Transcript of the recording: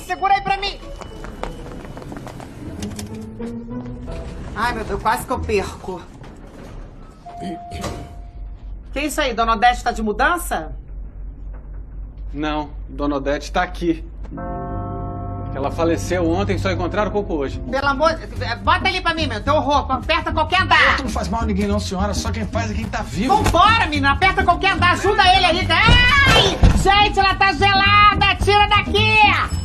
segura aí pra mim. Ai, meu Deus, quase que eu perco. Que isso aí, Dona Odete tá de mudança? Não, Dona Odete tá aqui. Ela faleceu ontem, só encontraram o corpo hoje. Pelo amor... Bota ali pra mim, meu. Teu roupa, aperta qualquer andar. Não faz mal a ninguém não, senhora. Só quem faz é quem tá vivo. Vambora, menina. Aperta qualquer andar. Ajuda ele aí. Ai! Gente, ela tá gelada. Tira daqui.